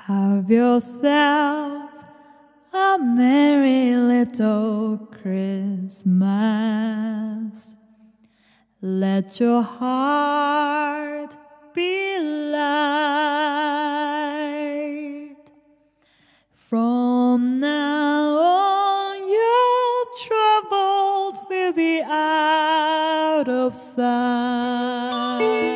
Have yourself a merry little Christmas. Let your heart be light. From now on, your troubles will be out of sight.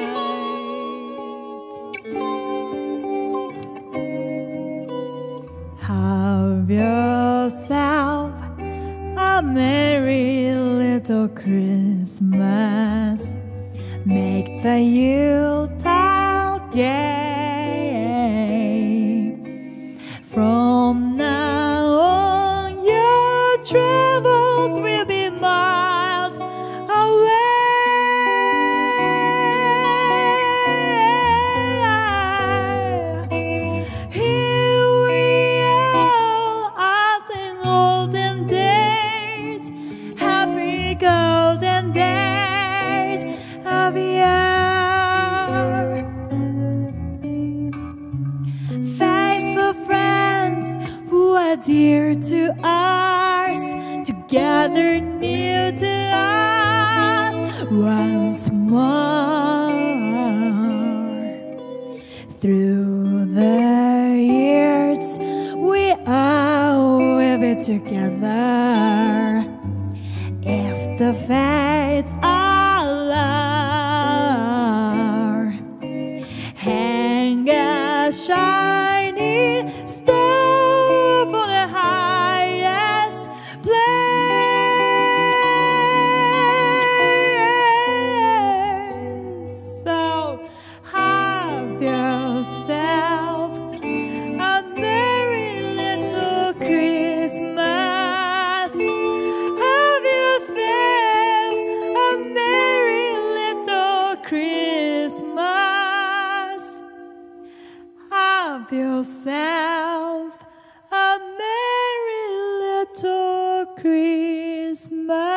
Have yourself a merry little Christmas. Make the Yuletide gay. From now on, your troubles will be miles away. Golden days of yore. Faithful friends who are dear to us, together near to us once more. Through the years we are with it together. If the fates allow, hang a shining star for the highest place. So have yourself a merry little Christmas. Christmas. Have yourself a merry little Christmas.